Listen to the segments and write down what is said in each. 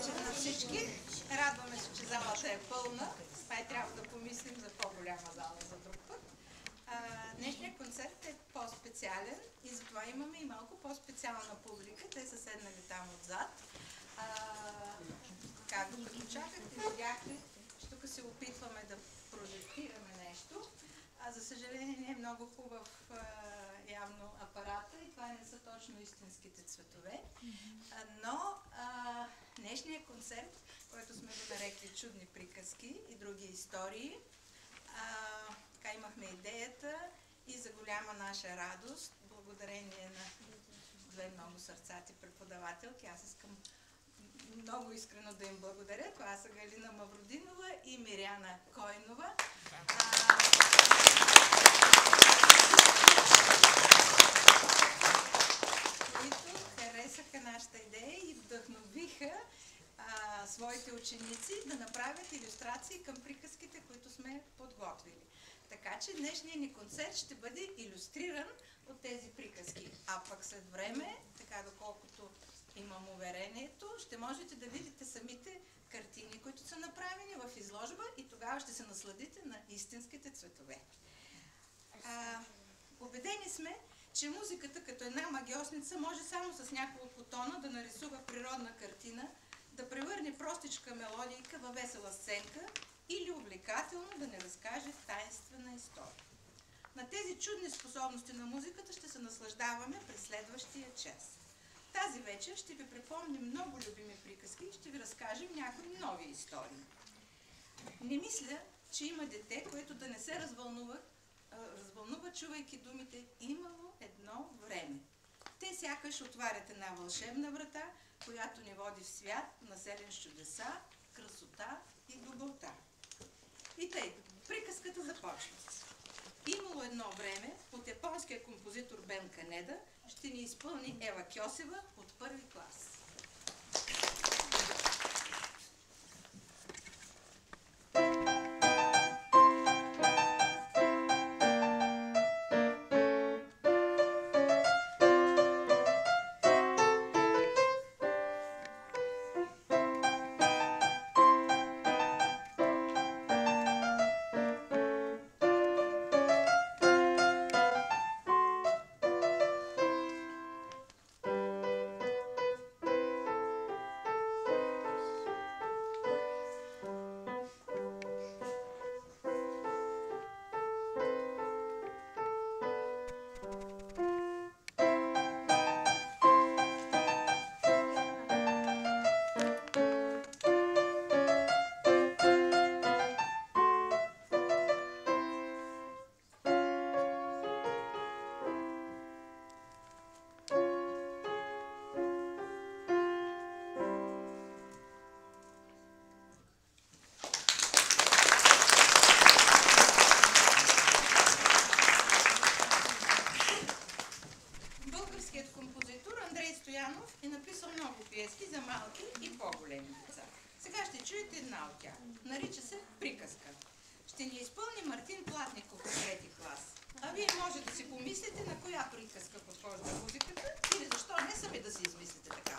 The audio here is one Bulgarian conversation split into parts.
вечер на всички. Радваме се, че залата е пълна. Май трябва да помислим за по-голяма зала за друг път. Днешният концерт е по-специален и затова имаме и малко по-специална публика. Те са седнали там отзад. Докато чакахте, видяхте, че тук се опитваме да прожектираме нещо. За съжаление не е много хубав явно апарата и това не са точно истинските цветове. Но днешният концерт, който сме го нарекли "Чудни приказки и други истории", така имахме идеята и за голяма наша радост, благодарение на две много сърцати преподавателки. Аз искам много искрено да им благодаря. Това са Галина Мавродинова и Миряна Койнова. Които харесаха нашата идея и вдъхновиха своите ученици да направят илюстрации към приказките, които сме подготвили. Така че днешният ни концерт ще бъде илюстриран от тези приказки. А пък след време, така доколкото имам уверението, ще можете да видите самите картини, които са направени в изложба и тогава ще се насладите на истинските цветове. Убедени сме, че музиката като една магиосница може само с няколко тона да нарисува природна картина, да превърне простичка мелодийка във весела сценка или увлекателно да не разкаже таинствена история. На тези чудни способности на музиката ще се наслаждаваме през следващия час. Тази вечер ще ви припомним много любими приказки и ще ви разкажем някои нови истории. Не мисля, че има дете, което да не се развълнува, чувайки думите "имало едно време". Те сякаш отварят една вълшебна врата, която ни води в свят, населен с чудеса, красота и доброта. И тъй, приказката започва. Имало едно време, от японския композитор Бен Канеда ще ни изпълни Ева Кьосева от първи клас. Е написал много пиески за малки и по-големи деца. Сега ще чуете една от тях. Нарича се "Приказка". Ще ни изпълни Мартин Платников от трети клас. А вие може да си помислите на коя приказка подхожда музиката или защо не сами да си измислите такава.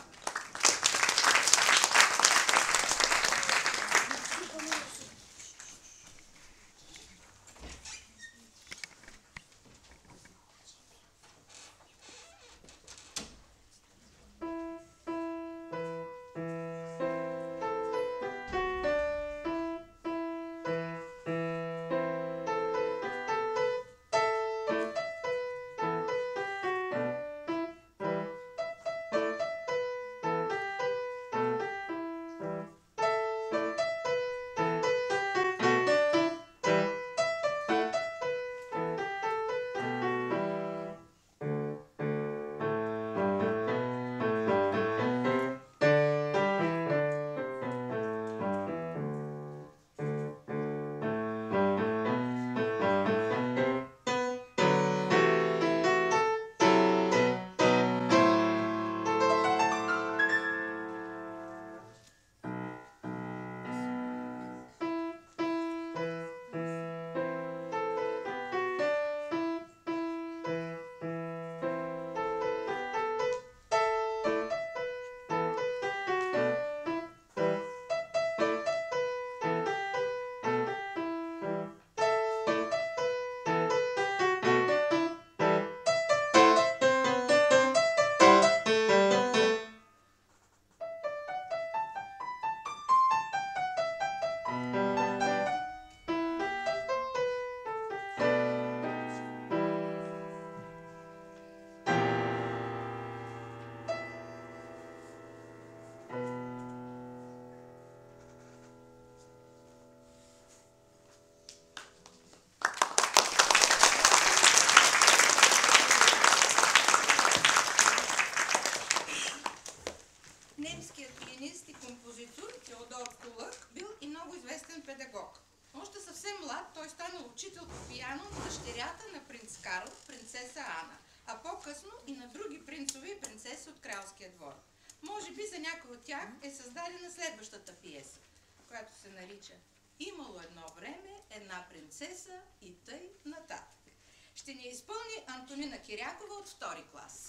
композитор Теодор Кулък бил и много известен педагог. Още съвсем млад той станал учител по пиано на дъщерята на принц Карл, принцеса Ана, а по-късно и на други принцове и принцеси от кралския двор. Може би за някой от тях е създадена следващата пиеса, която се нарича "Имало едно време, една принцеса и тъй нататък". Ще ни изпълни Антонина Кирякова от втори клас.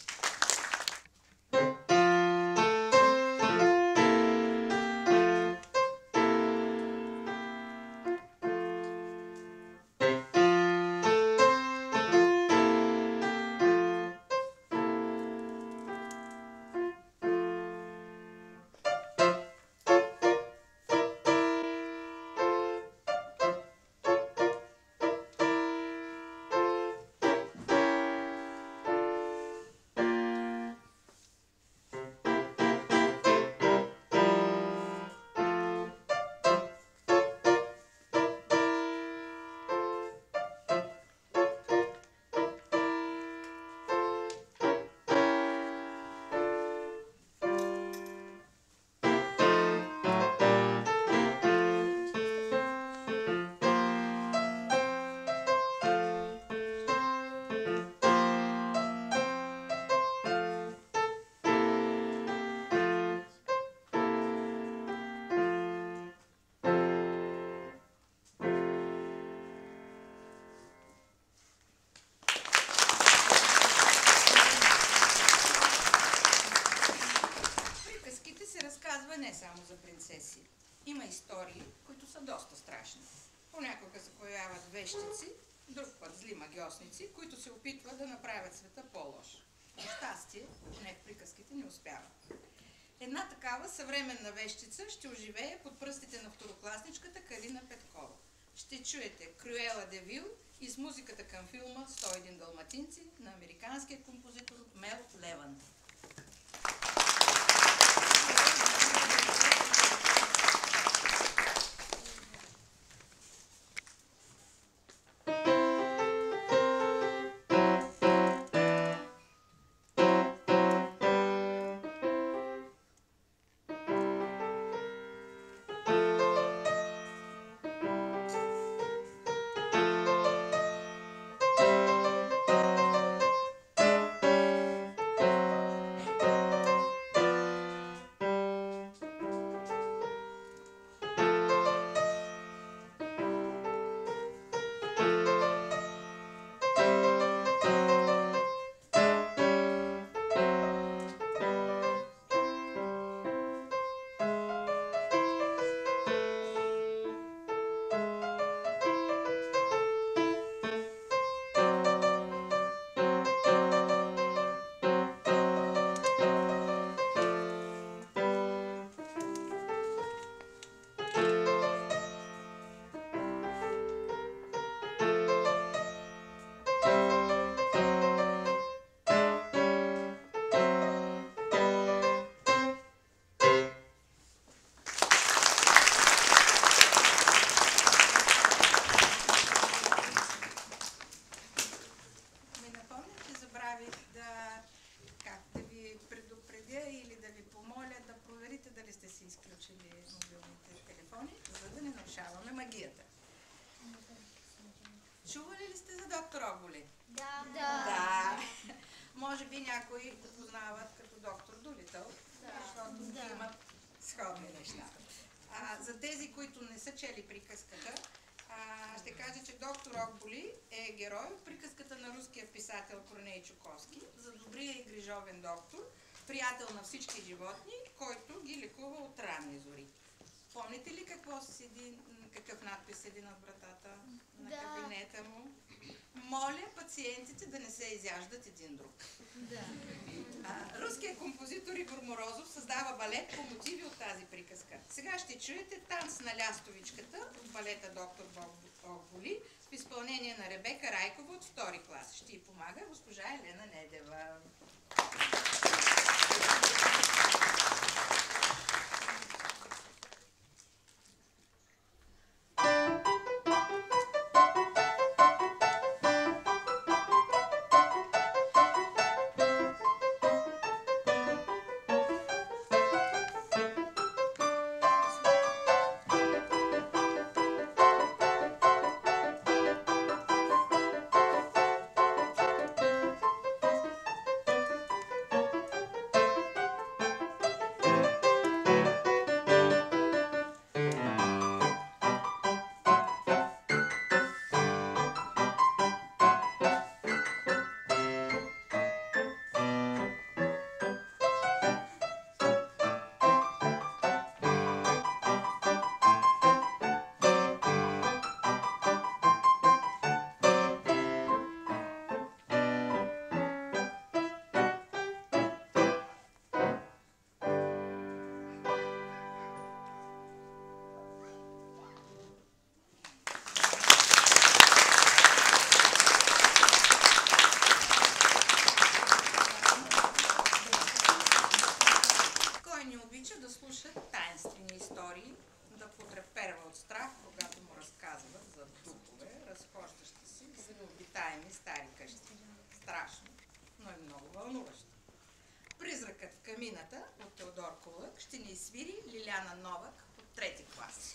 Не само за принцеси. Има истории, които са доста страшни. Понякога се появяват вещици, друг път зли магиосници, които се опитват да направят света по-лош. За щастие, не в приказките не успяват. Една такава съвременна вещица ще оживее под пръстите на второкласничката Калина Петкова. Ще чуете Крюела де Вил и с музиката към филма "101 далматинци" на американския композитор Мел Леванд. Чували ли сте за доктор Огболи? Да. Може би някои го познават като доктор Дулитъл, защото имат сходни неща. За тези, които не са чели приказката, ще кажа, че доктор Огболи е герой от приказката на руския писател Корней Чуковски за добрия и грижовен доктор, приятел на всички животни, който ги лекува от ранни зори. Помните ли какъв надпис седи над вратата на кабинета му? Моля пациентите да не се изяждат един друг. Руският композитор Игор Морозов създава балет по мотиви от тази приказка. Сега ще чуете "Танц на лястовичката" от балета "Доктор Огболи" в изпълнение на Ребека Райкова от втори клас. Ще й помага госпожа Елена Недева. Филемината от Теодор Колък ще ни свири Лиляна Новак от трети клас.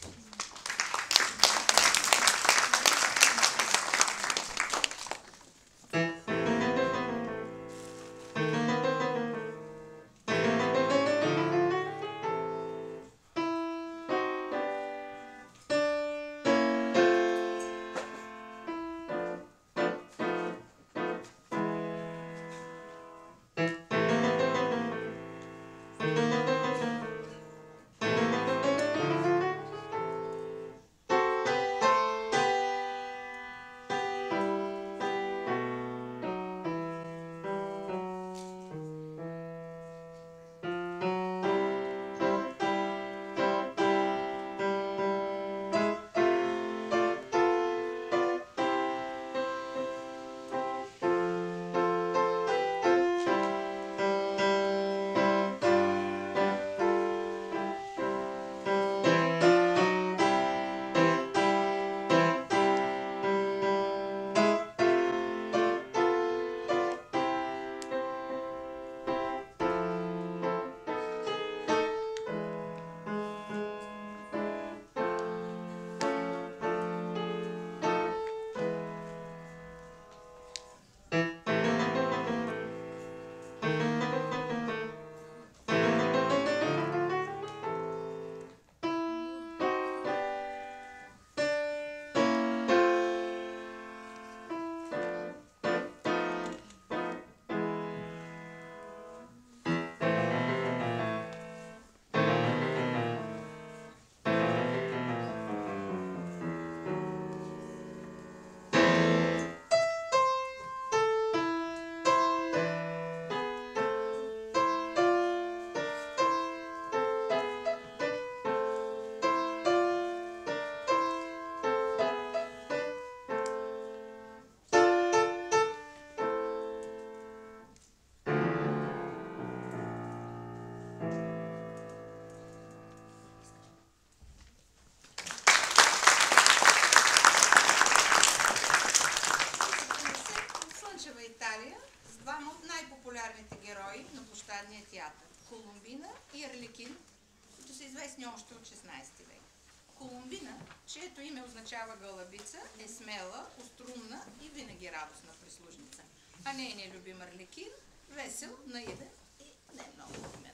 най-популярните герои на площадния театър – Колумбина и Арликин, които са известни още от 16 век. Колумбина, чието име означава гълъбица, е смела, острумна и винаги радостна прислужница. А нейният любим Арликин – весел, наивен и не много умен.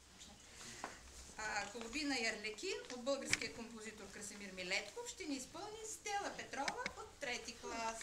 Колумбина и Арликин от българския композитор Красимир Милетков ще ни изпълни Стела Петрова от трети клас.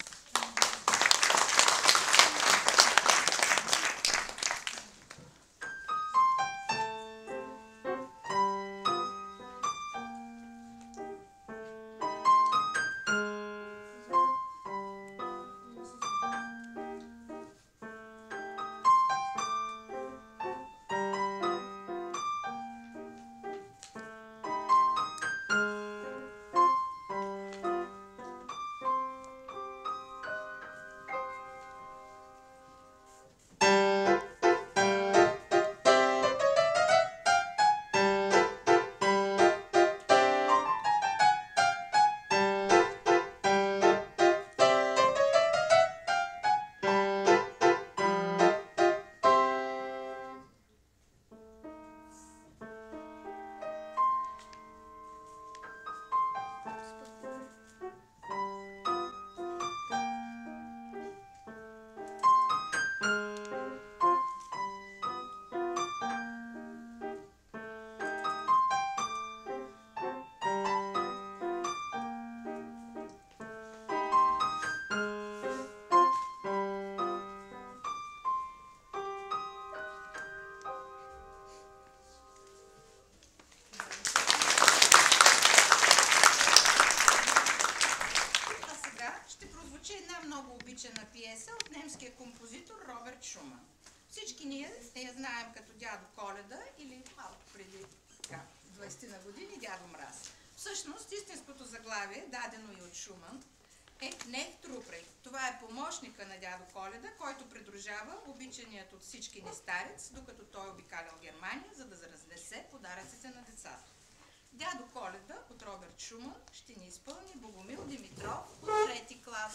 Пиеса от немския композитор Роберт Шуман. Всички ние я знаем като Дядо Коледа или малко преди 20 на години Дядо Мраз. Всъщност, истинското заглавие, дадено и от Шуман, е Кнехт Рупрейх. Това е помощника на Дядо Коледа, който придружава обичаният от всички ни старец, докато той обикалял Германия, за да разнесе подаръците на децата. Дядо Коледа от Роберт Шуман ще ни изпълни Богомил Димитров от трети клас.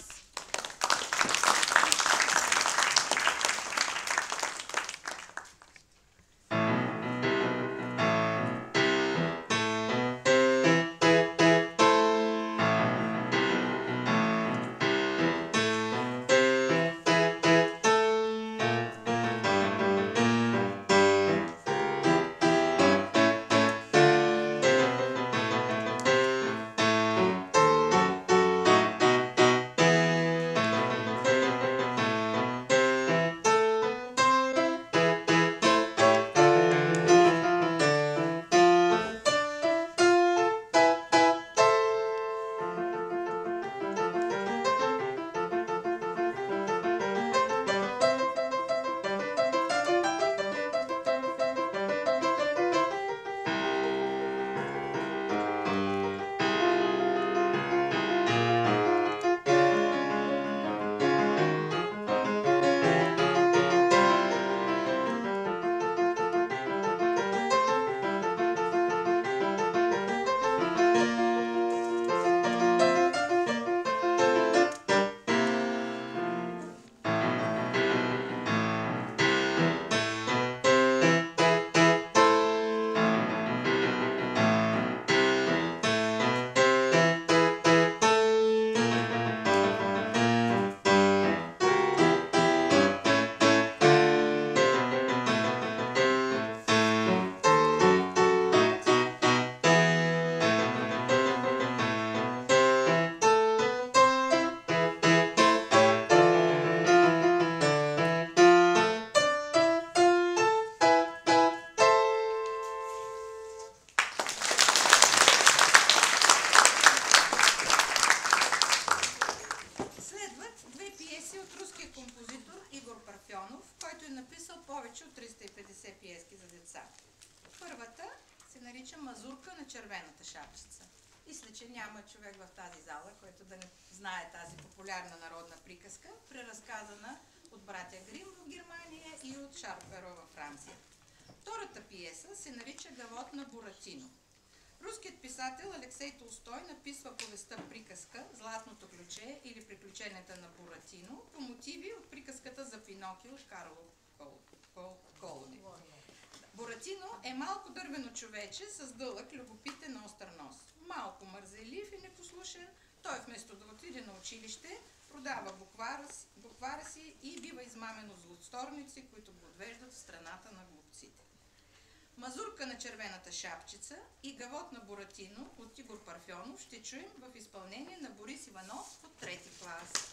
нарича Мазурка на червената шапчица. Мисля, че няма човек в тази зала, който да не знае тази популярна народна приказка, преразказана от братя Грим в Германия и от Шарл Перо във Франция. Втората пиеса се нарича Гавот на Буратино. Руският писател Алексей Толстой написва повестта приказка Златното ключе или Приключенията на Буратино по мотиви от приказката за Пинокио от Карло Колоди. Буратино е малко дървено човече с дълъг, любопитен остър нос. Малко мързелив и непослушен, той вместо да отиде на училище, продава буквара си и бива измамен от злосторници, които го отвеждат в страната на глупците. Мазурка на червената шапчица и Гавот на Буратино от Игор Парфьонов ще чуем в изпълнение на Борис Иванов от 3-ти клас.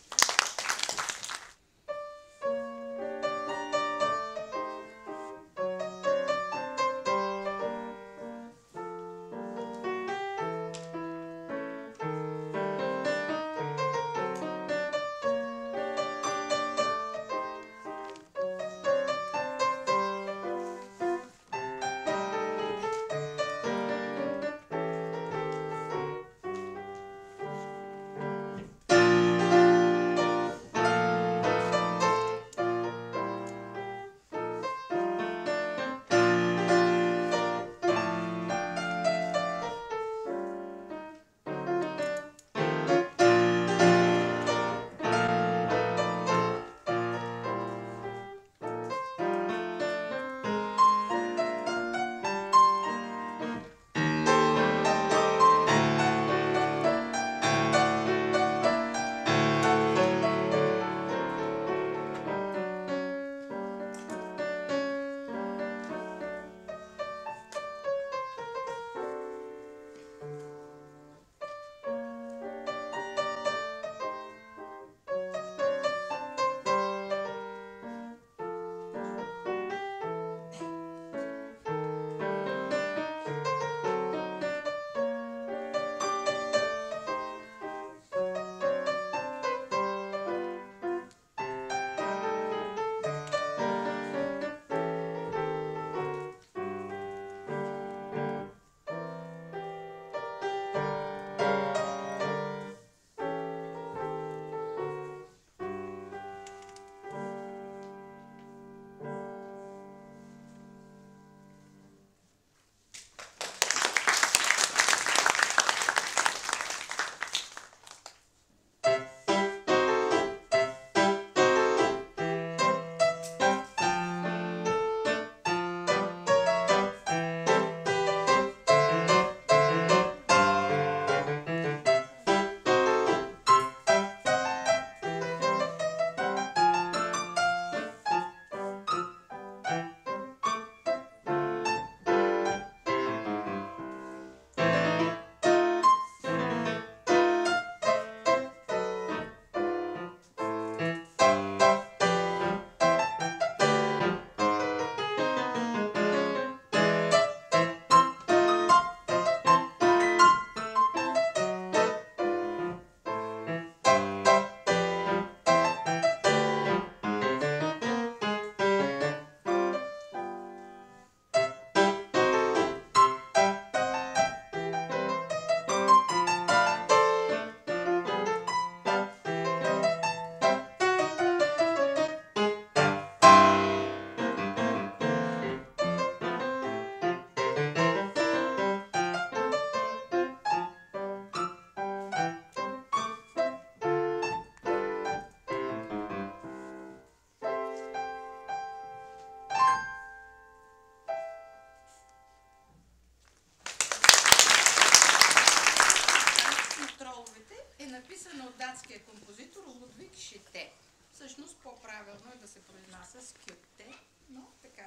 датския композитор Лудвиг Шите. Всъщност по-правилно е да се произнася Скюте, но така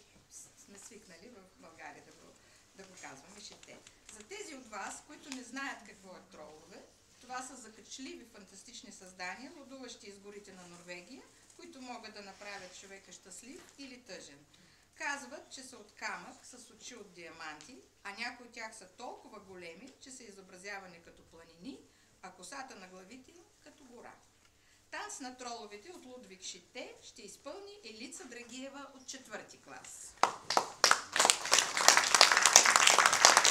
сме свикнали в България да го казваме Шите. За тези от вас, които не знаят какво е тролове, това са закачливи фантастични създания, лудуващи из горите на Норвегия, които могат да направят човека щастлив или тъжен. Казват, че са от камък с очи от диаманти, а някои от тях са толкова големи, че са изобразявани като планини, а косата на главите им като гора. Танц на троловете от Лудвиг Шите ще изпълни Елица Драгиева от 4-ти клас.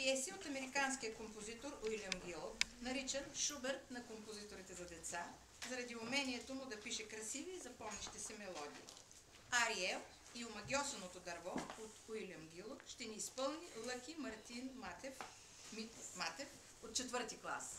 пиеси от американския композитор Уилям Гил, наричан Шуберт на композиторите за деца, заради умението му да пише красиви и запомнящи се мелодии. Ариел и омагьосаното дърво от Уилям Гил ще ни изпълни Лъки Мартин Матев от 4-ти клас.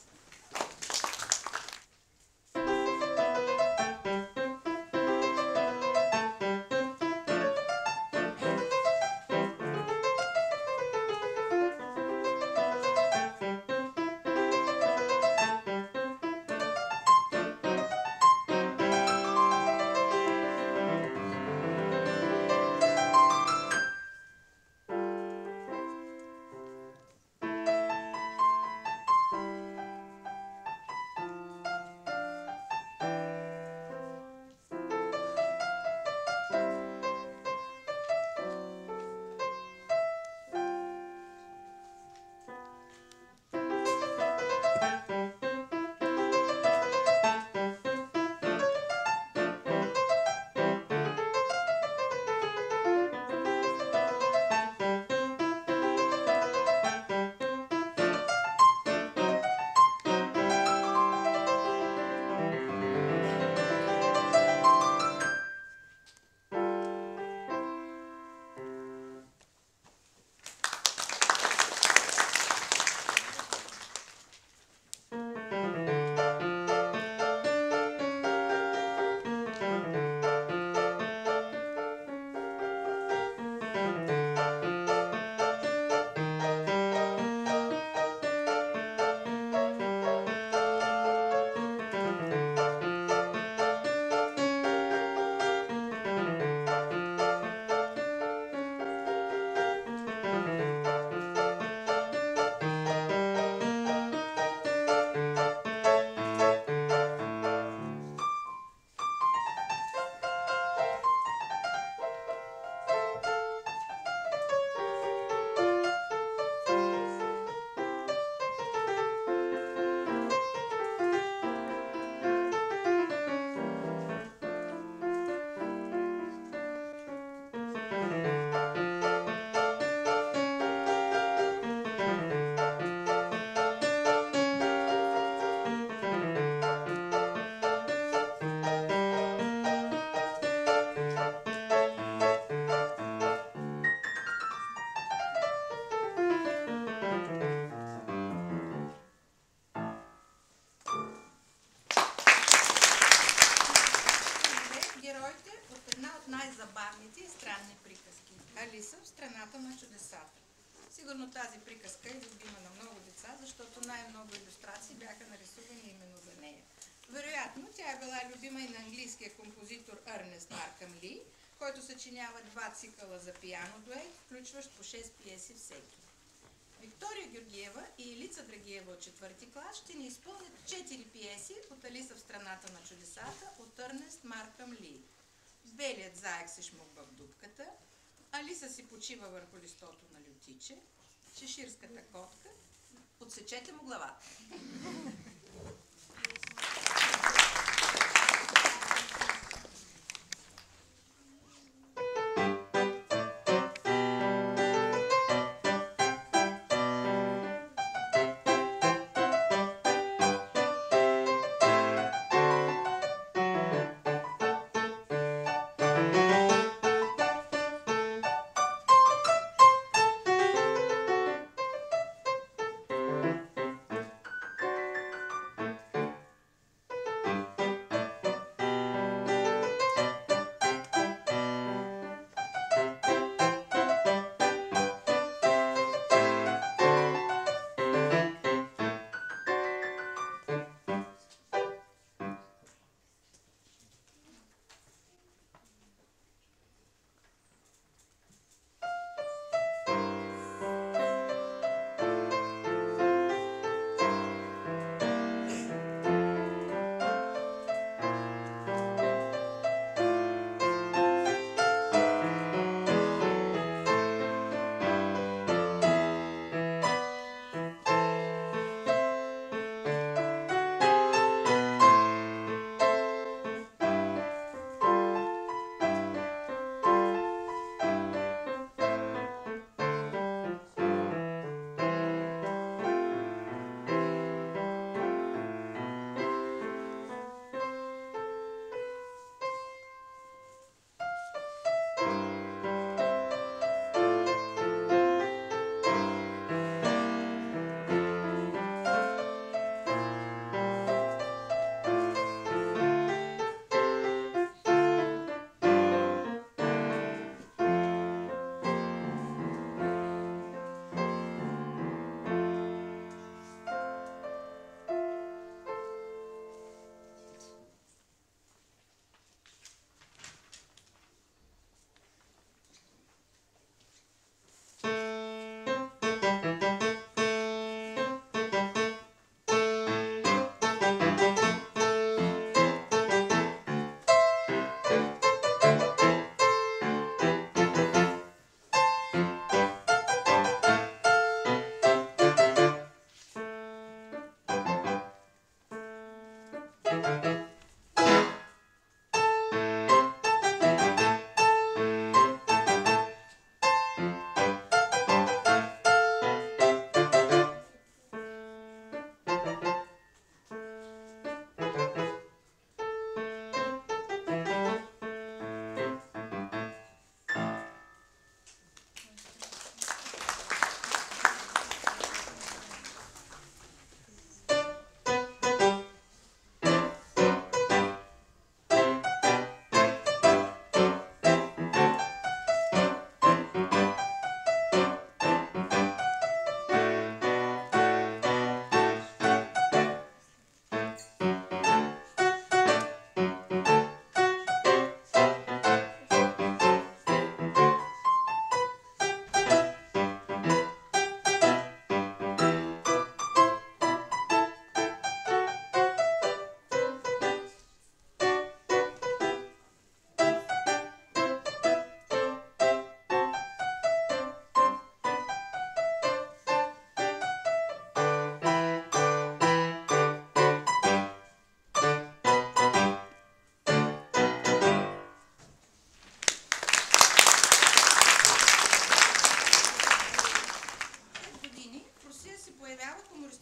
най-забавните и странни приказки. Алиса в страната на чудесата. Сигурно тази приказка е любима на много деца, защото най-много илюстрации бяха нарисувани именно за нея. Вероятно, тя е била любима и на английския композитор Ернест Маркъм Ли, който съчинява 2 цикъла за пиано дует, включващ по 6 пиеси всеки. Виктория Георгиева и Илица Драгиева от 4-ти клас ще ни изпълнят 4 пиеси от Алиса в страната на чудесата от Ернест Маркъм Ли. Белият заек се шмуква в дупката, Алиса си почива върху листото на лютиче, чеширската котка, отсечете му главата.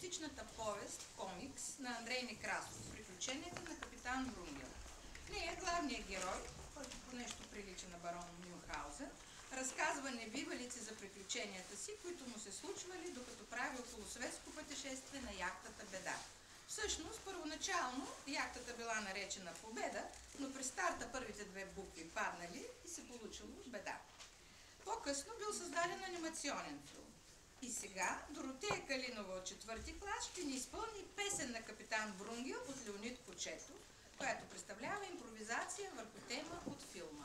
класичната повест, комикс на Андрей Некрасов «Приключенията на капитан Врунгел». В нея главният герой, който по нещо прилича на барон Мюнхаузен, разказва небивалици за приключенията си, които му се случвали, докато прави околосветско пътешествие на яхтата Беда. Всъщност, първоначално яхтата била наречена Победа, но при старта първите две букви паднали и се получило Беда. По-късно бил създаден анимационен филм. И сега Доротея Калинова от 4-ти клас ще ни изпълни песен на капитан Врунгел от Леонид Кочетов, която представлява импровизация върху тема от филма.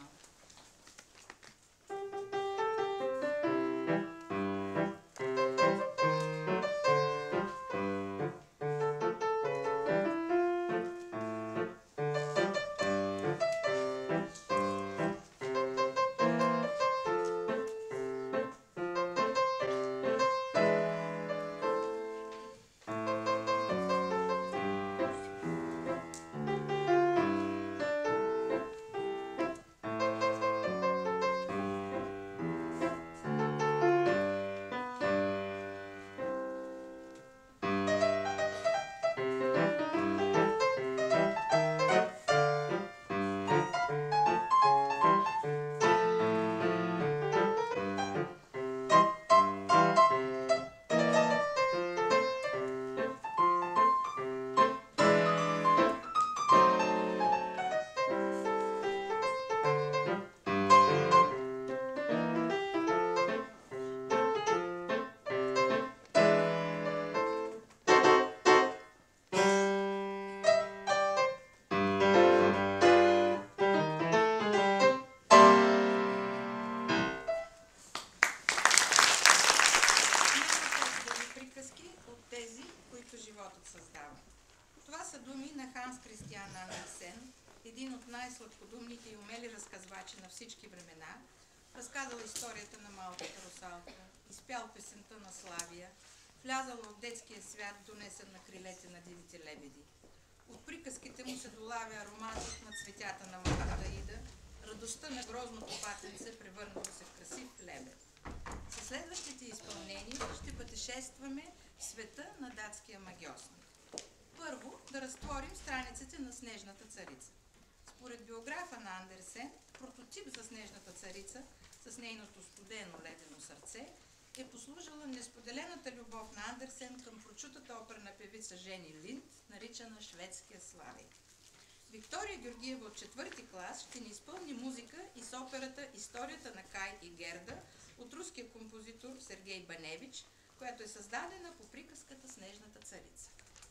Един от най-сладкодумните и умели разказвачи на всички времена, разказал историята на малката русалка, изпял песента на Славия, влязал в детския свят, донесен на крилете на дивите лебеди. От приказките му се долавя ароматът на цветята на младата Ида, радостта на грозното патенце, превърнало се в красив лебед. Със следващите изпълнения ще пътешестваме в света на датския магьосник. Първо да разтворим страниците на Снежната царица. Според биографа на Андерсен, прототип за Снежната царица с нейното студено ледено сърце е послужила несподелената любов на Андерсен към прочутата оперна певица Жени Линд, наричана Шведския Славей. Виктория Георгиева от 4-ти клас ще ни изпълни музика и с операта «Историята на Кай и Герда» от руския композитор Сергей Баневич, която е създадена по приказката Снежната царица.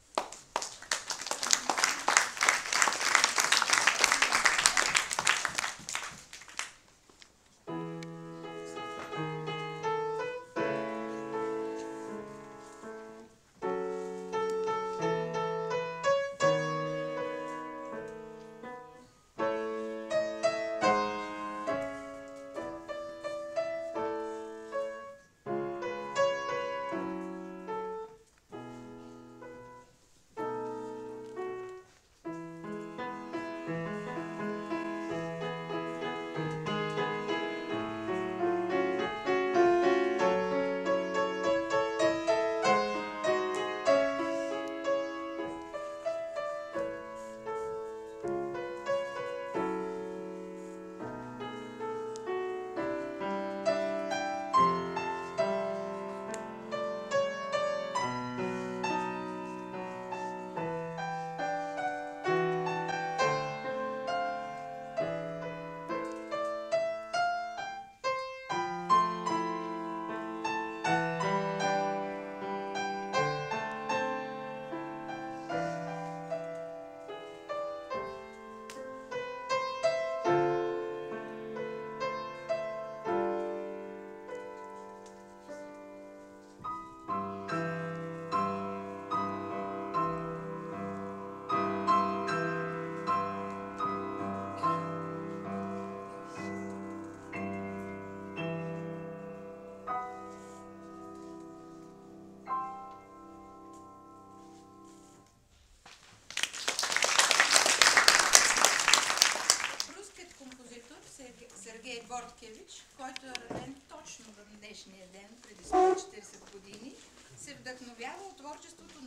Сергей Борткевич, който е роден точно в днешния ден, преди 140 години, се вдъхновява от творчеството на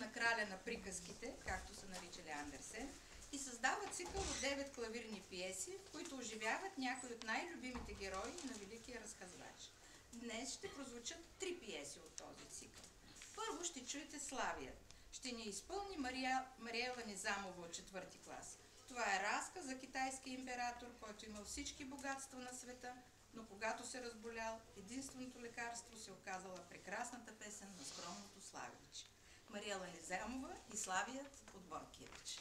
на краля на приказките, както са наричали Андерсен, и създава цикъл от 9 клавирни пиеси, в които оживяват някои от най-любимите герои на великия разказвач. Днес ще прозвучат 3 пиеси от този цикъл. Първо ще чуете Славият. Ще ни изпълни Мариела Низамова от 4-ти клас. Това е разказ за китайски император, който имал всички богатства на света, но когато се разболял, единственото лекарство се оказала прекрасната песен на скромното Славиче. Мариела Низамова и Славият от Боркевич.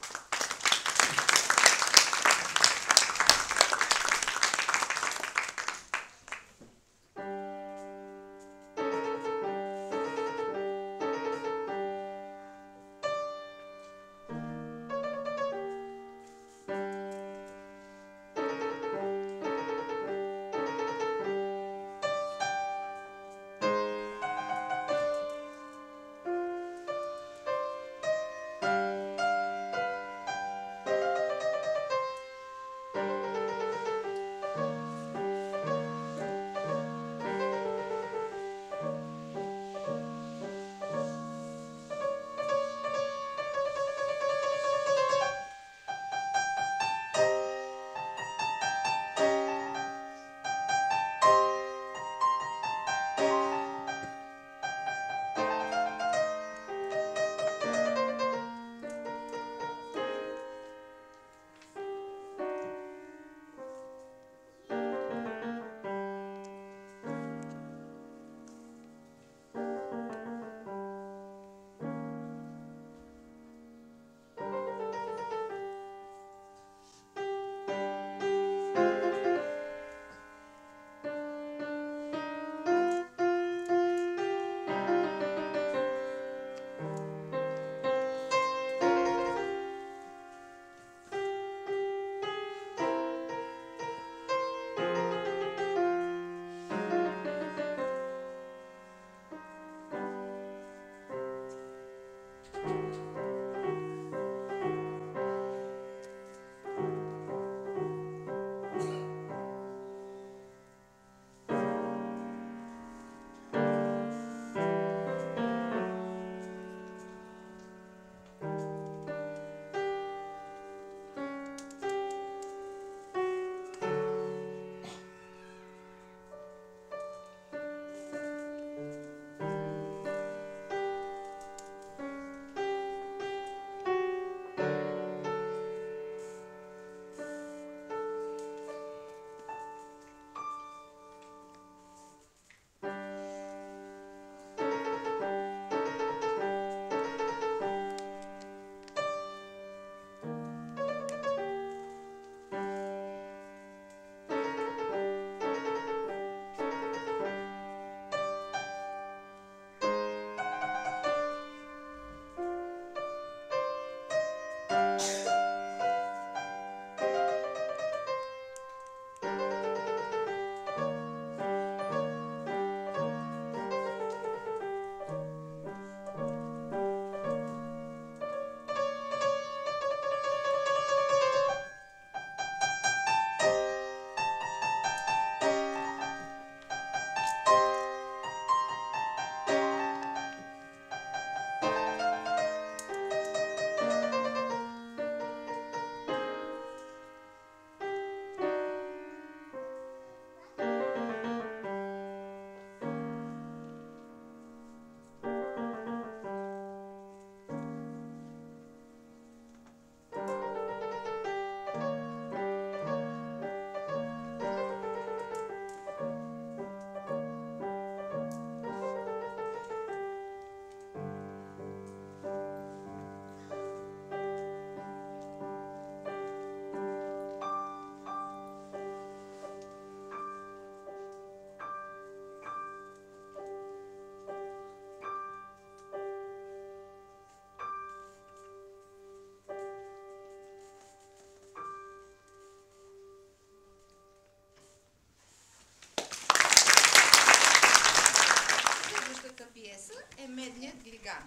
глиган.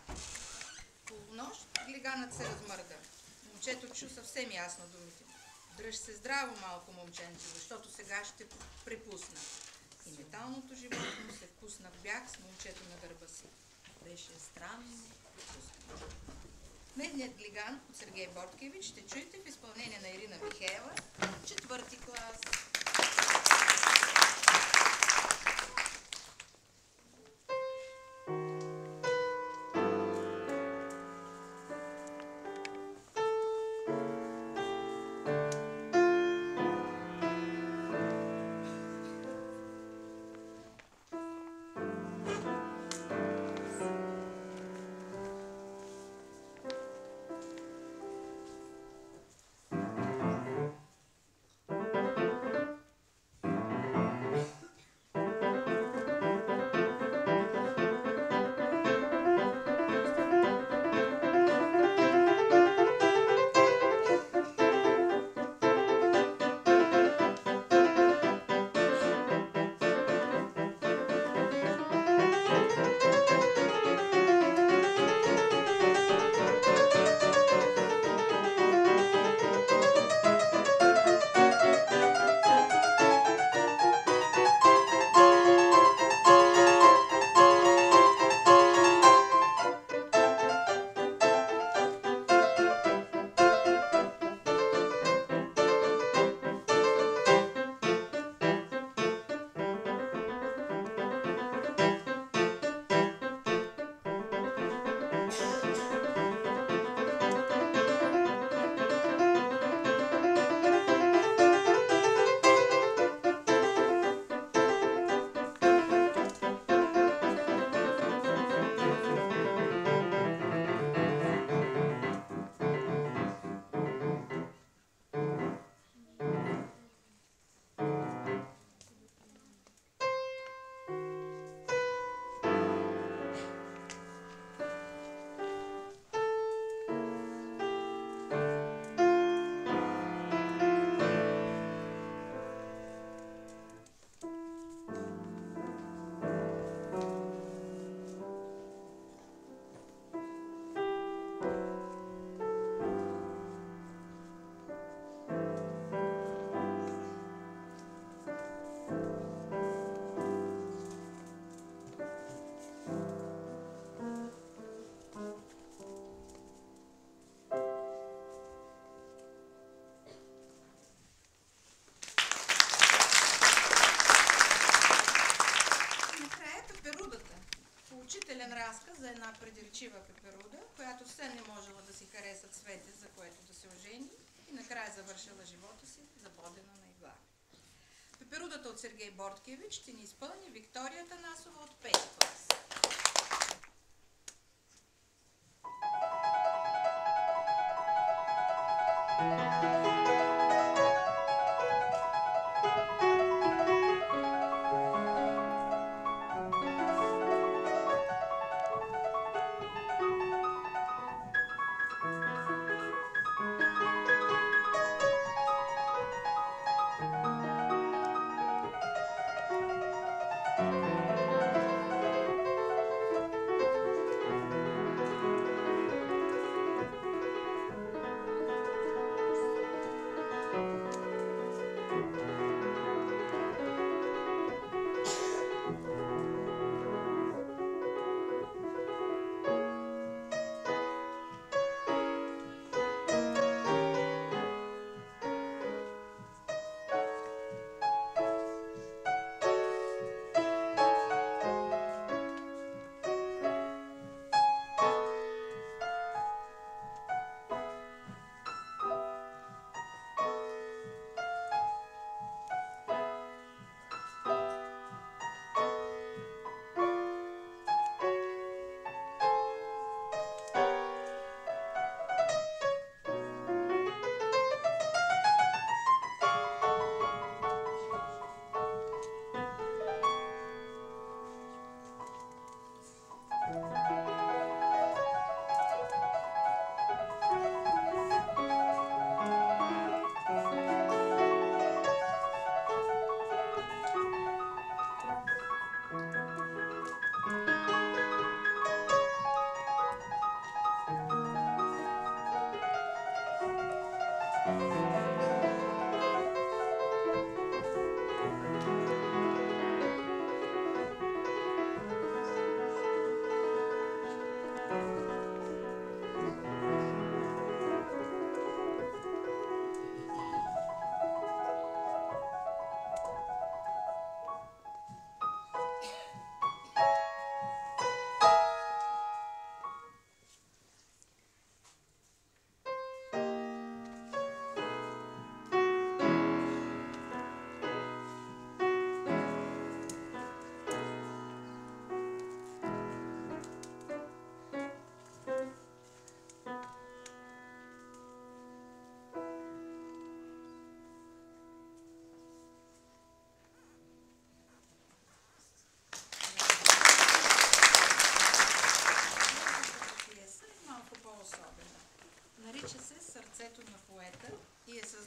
Полунощ глиганът се размърда. Момчето чу съвсем ясно думите. Дръж се здраво, малко момченце, защото сега ще препусна. И металното животно се впусна в бяг с момчето на гърба си. Беше странно. Медният глиган от Сергей Борткевич ще чуете в изпълнение на Ирина Михеева, 4-ти клас. Поучителен разказ за една предречива пеперуда, която все не можела да си хареса цвете, за което да се ожени, и накрая завършила живота си забодена на игла. Пеперудата от Сергей Борткевич ще ни изпълни Виктория Танасова от 5 клас.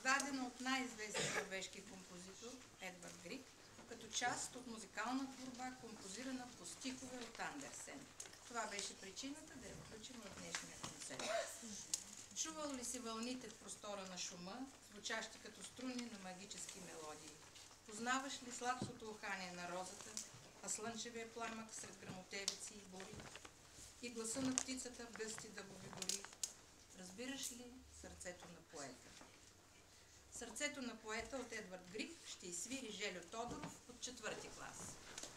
създадена от най-известния норвежки композитор Едвард Григ, като част от музикална творба, композирана по стихове от Андерсен. Това беше причината да я включим в днешния концерт. Чувал ли си вълните в простора на шума, звучащи като струни на магически мелодии? Познаваш ли сладкото ухание на розата, а слънчевия пламък сред гръмотевици и бури? И гласа на птицата в гъсти дъбови гори? Разбираш ли сърцето на поета? Сърцето на поета от Едвард Григ ще изсвири Желю Тодоров от 4-ти клас.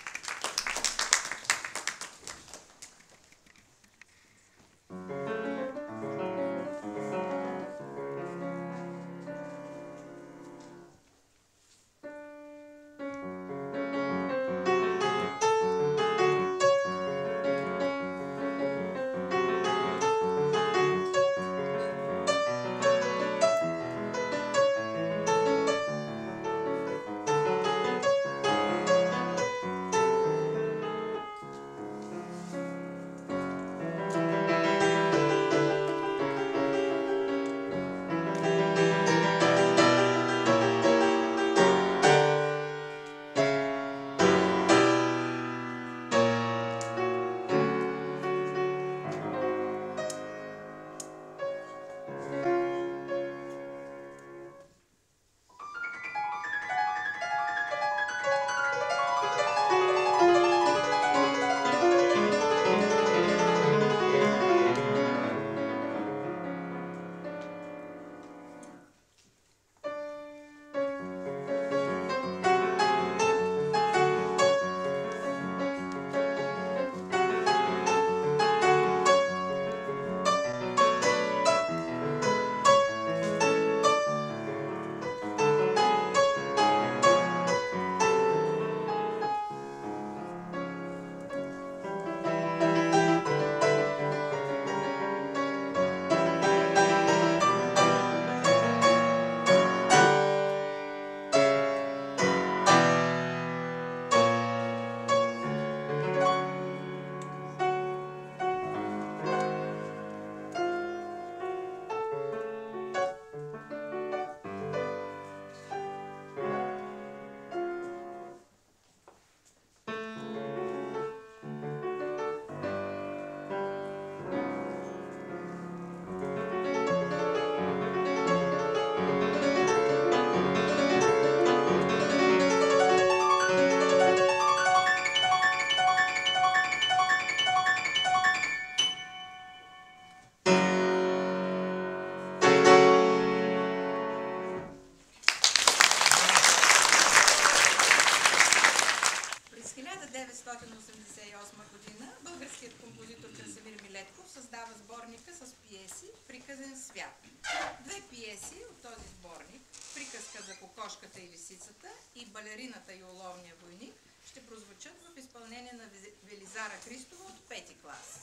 Създава сборника с пиеси "Приказен свят". Две пиеси от този сборник, "Приказка за кокошката и лисицата" и "Балерината и оловния войник", ще прозвучат в изпълнение на Велизара Христова от 5-ти клас.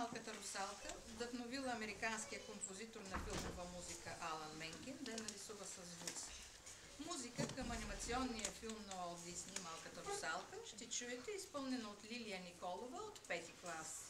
Малката русалка вдъхновила американския композитор на филмова музика Алан Менкен да я нарисува с звуци. Музика към анимационния филм на Уолт Дисни Малката русалка ще чуете изпълнена от Лилия Николова от 5-ти клас.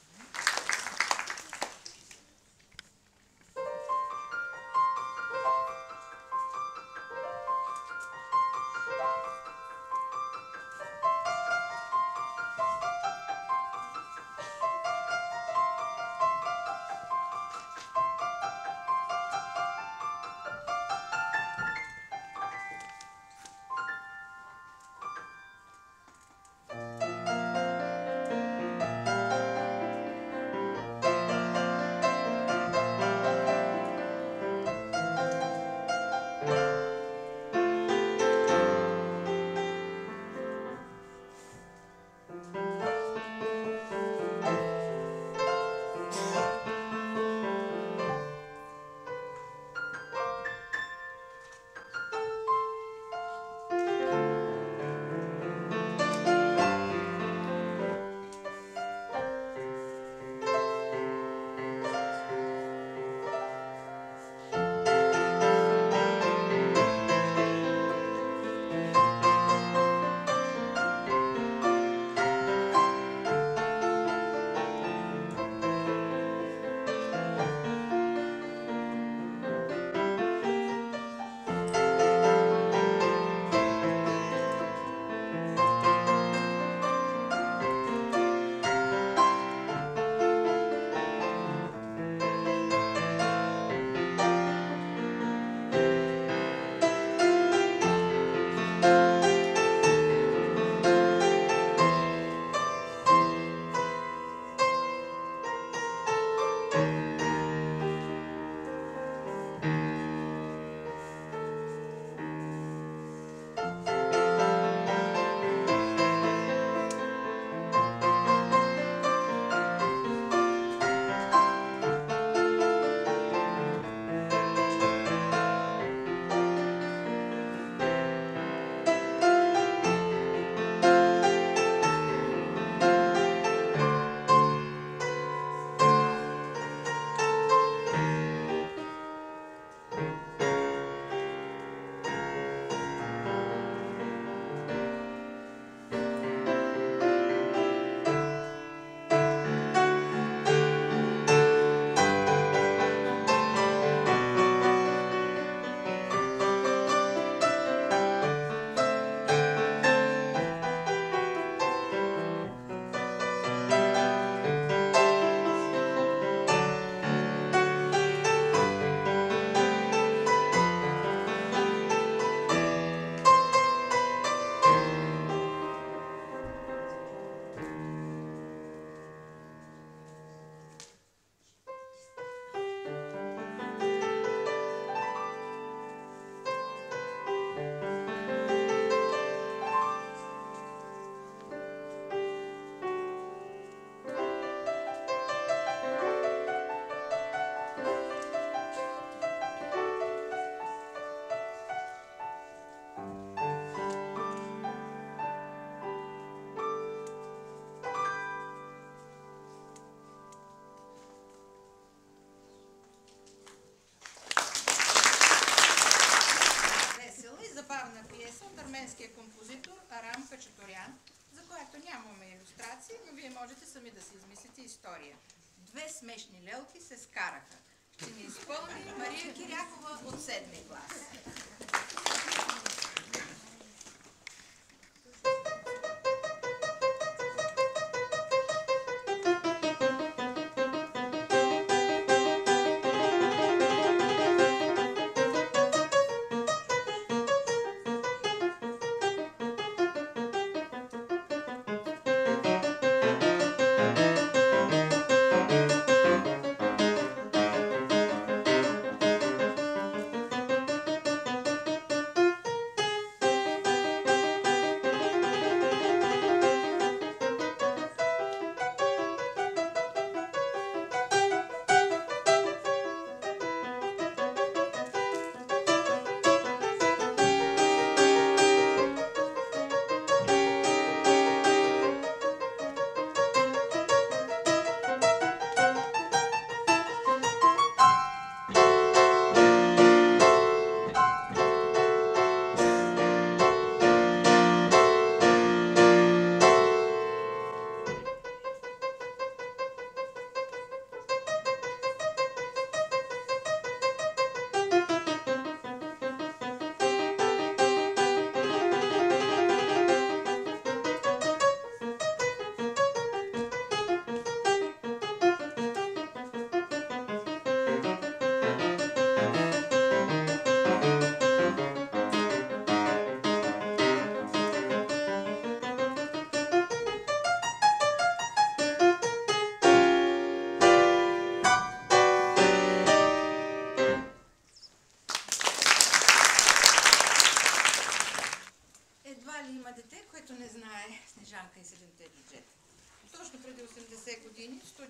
арменския композитор Арам Хачатурян, за която нямаме илюстрации, но вие можете сами да си измислите история. Две смешни лелки се скараха. Ще ни изпълни Мария Кирякова от 7-ми клас.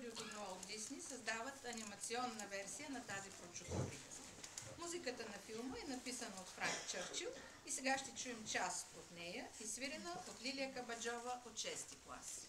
студиото на Уолт Дисни създават анимационна версия на тази прочутна приказка. Музиката на филма е написана от Франк Чърчил и сега ще чуем част от нея, изсвирена от Лилия Кабаджова от 6-ти клас.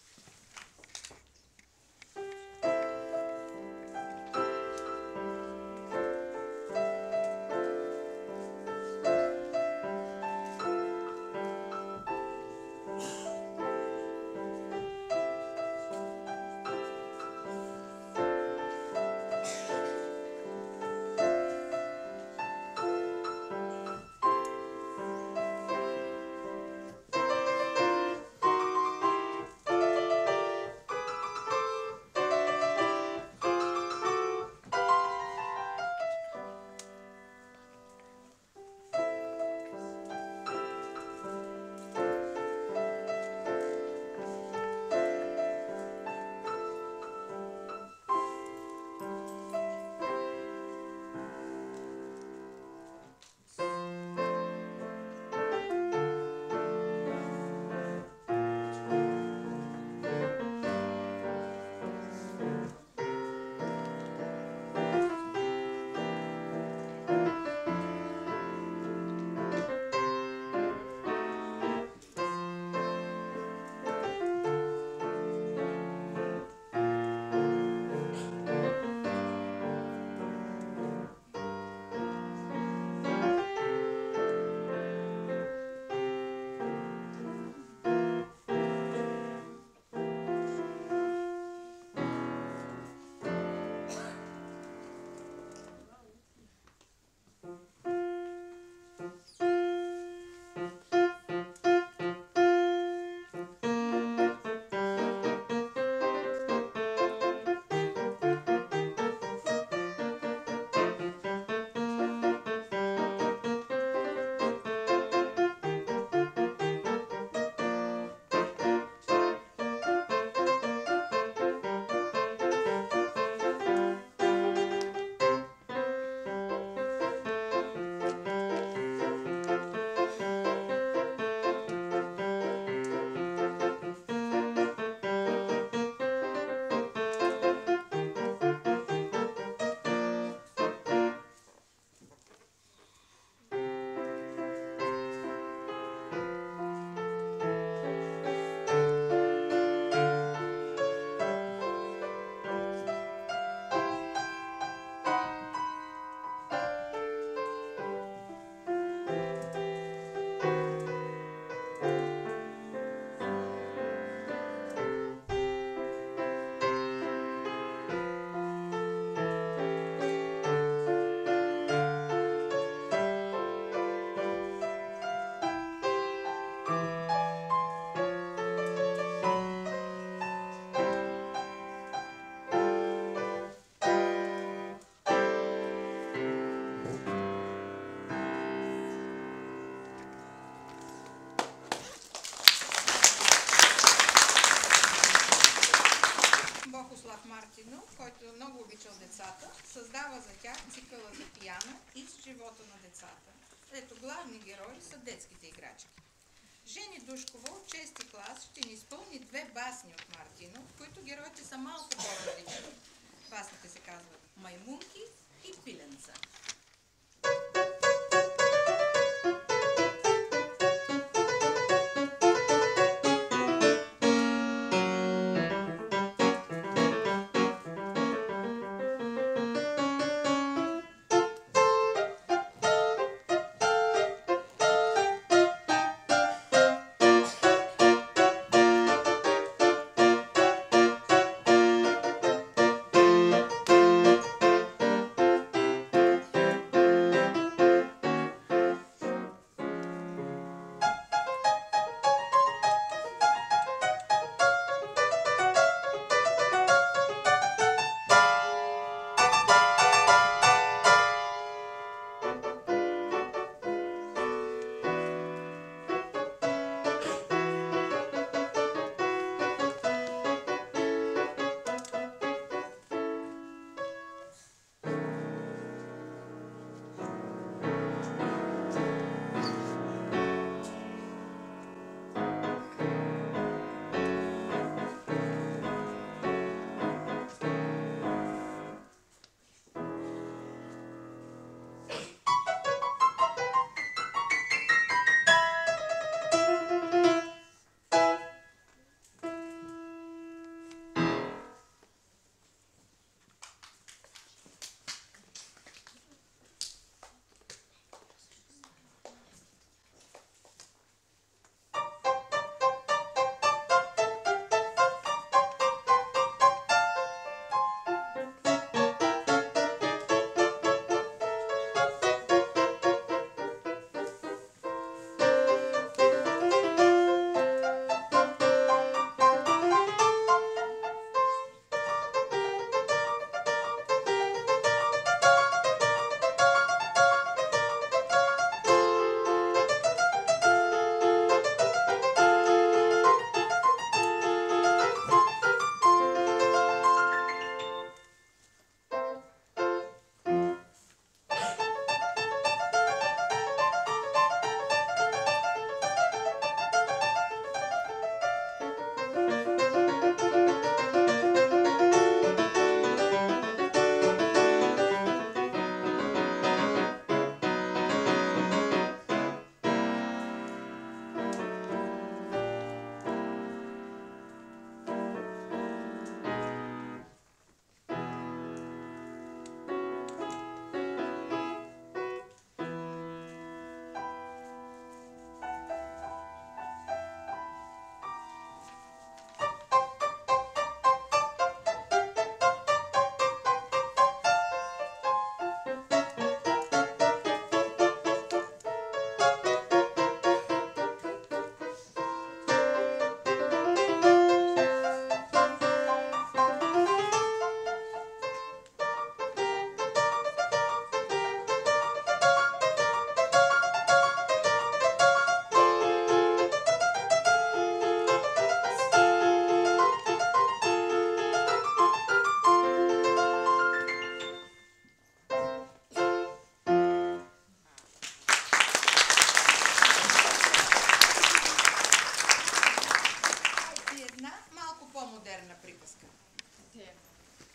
който много обичал децата, създава за тях цикъла за пияна из живота на децата, където главни герои са детските играчки. Жени Душкова от 6-ти клас ще ни изпълни две басни от Мартинов, в които героите са малко по-различни. Басните се казват Маймунки и Пиленца.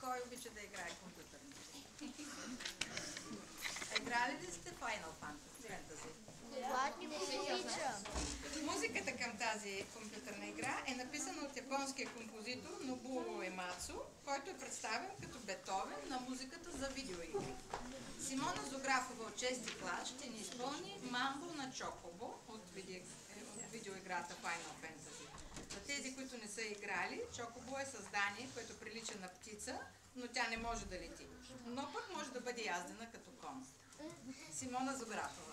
кой обича да играе компютърни игри? Играли ли сте Final Fantasy? Музиката към тази компютърна игра е написана от японския композитор Нобуо Емацу, който е представен като Бетовен на музиката за видеоигри. Симона Зографова от 6 клас ще ни изпълни Мамбо на Чокобо от видеоиграта Final Fantasy. За тези, които не са играли, Чокобо е създание, което прилича на птица, но тя не може да лети. Но пък може да бъде яздена като кон. Симона Зографова.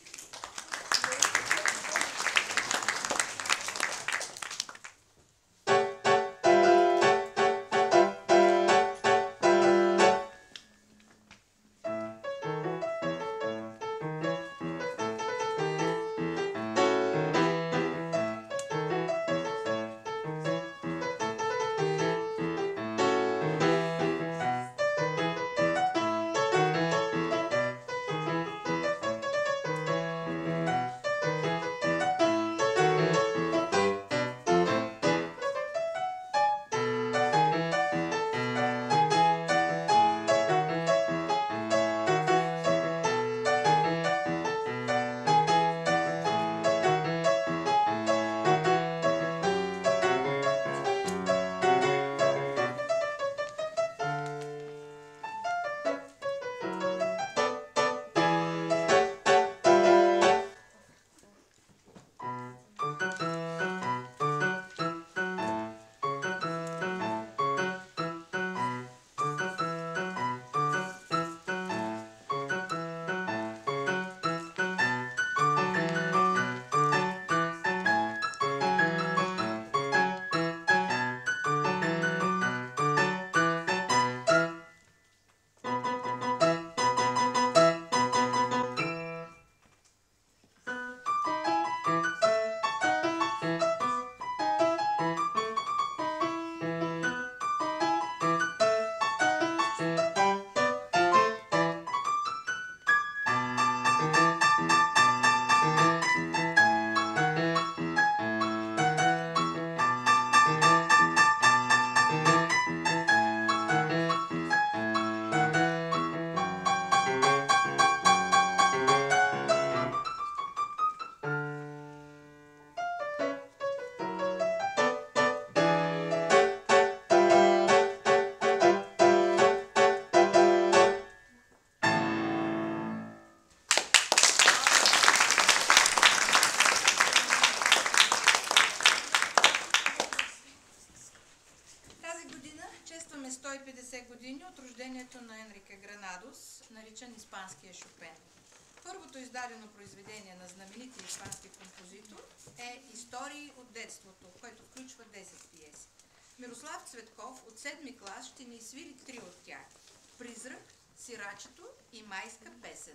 Честваме 150 години от рождението на Енрике Гранадос, наричан испанския Шопен. Първото издадено произведение на знаменития испански композитор е Истории от детството, което включва 10 пиеси. Мирослав Цветков от 7 клас ще ни свири 3 от тях – Призрак, Сирачето и Майска песен.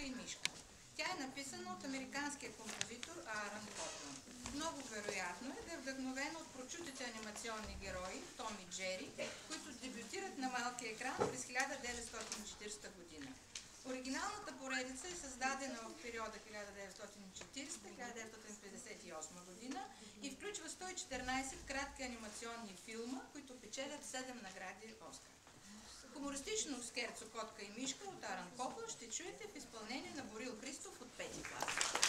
и мишка. Тя е написана от американския композитор Аарон Копланд. Много вероятно е да е вдъхновена от прочутите анимационни герои Том и Джери, които дебютират на малкия екран през 1940 година. Оригиналната поредица е създадена в периода 1940-1958 година и включва 114 кратки анимационни филма, които печелят 7 награди Оскар. Хумористично скерцо "Котка и мишка" от Аарон Копланд ще чуете в изпълнение на Борил Христов от 5-ти клас.